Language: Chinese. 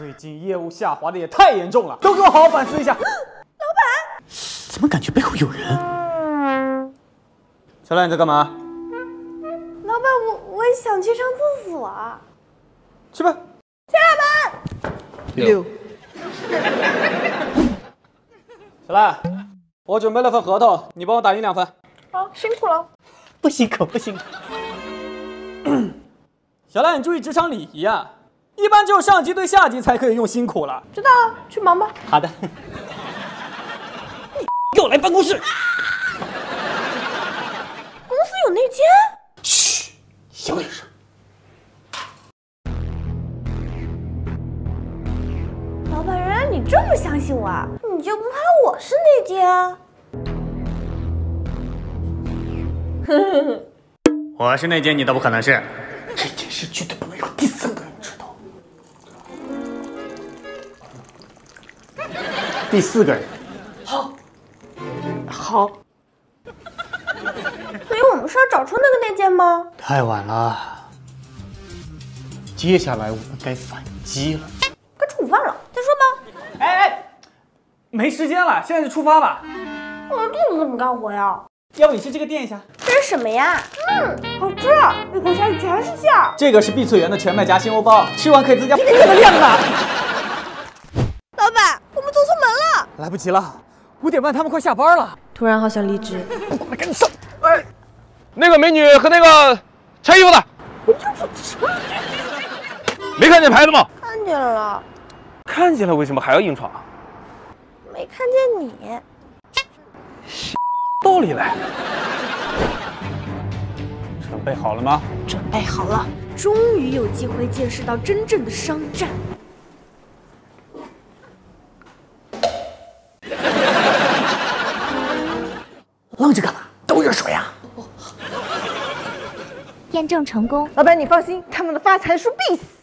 最近业务下滑的也太严重了，都给我好好反思一下。老板，怎么感觉背后有人？ 小赖，你在干嘛？ 老板，我想去上厕所。 去吧。 去老板。 六。 小赖，我准备了份合同，你帮我打印2份。 好，辛苦了。 不辛苦，不辛苦。 小赖，你注意职场礼仪啊！一般只有上级对下级才可以用辛苦了。 知道了，去忙吧。 好的。 你又来办公室。 公司有内奸？ 嘘，小点声。 老板，原来你这么相信我啊？你就不怕我是内奸？ 我是内奸，你都不可能是。 这件事绝对不能让第3个人知道。 第4个人。 好。 好。所以我们是要找出那个内奸吗？ 太晚了，接下来我们该反击了。 该吃午饭了，再说吧。 哎，没时间了，现在就出发吧。 我的肚子怎么干活呀？ 要不你试这个垫一下？ 这是什么呀？好吃，一口下去全是馅儿。 这个是碧翠园的全麦夹心欧包，吃完可以增加1个月的量呢。 老板，我们走错门了， 来不及了，5点半他们快下班了。 突然好想离职， 不管了，赶紧上！ 哎，那个美女和那个拆衣服的，没看见牌子吗？ 看见了， 看见了，为什么还要硬闯？ 没看见你。 道理来。 准备好了吗？ 准备好了，终于有机会见识到真正的商战。 愣着干嘛？倒热水呀！ 验证成功。 老板，你放心，他们的发财树必死。